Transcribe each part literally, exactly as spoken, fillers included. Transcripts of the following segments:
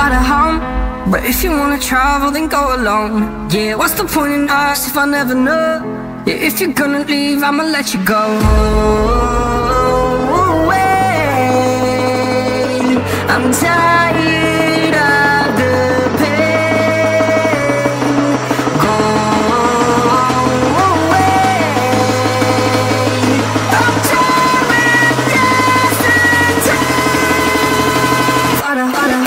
out of home, but if you wanna travel, then go alone. Yeah, what's the point in us if I never know? Yeah, if you're gonna leave, I'ma let you go. Away. I'm tired of the pain. Go away. I'm tired with yesterday. Flutter, flutter.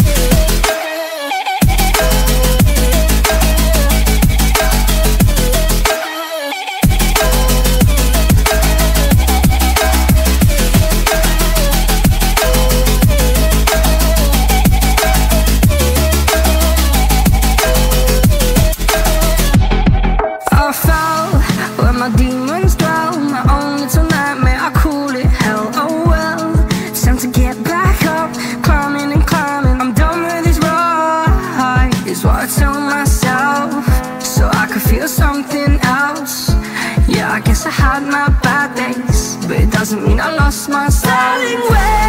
My demons dwell, my own little nightmare, I call it hell. Oh well, it's time to get back up, climbing and climbing. I'm done with this ride, is what I tell myself, so I could feel something else. Yeah, I guess I had my bad days, but it doesn't mean I lost my styling way.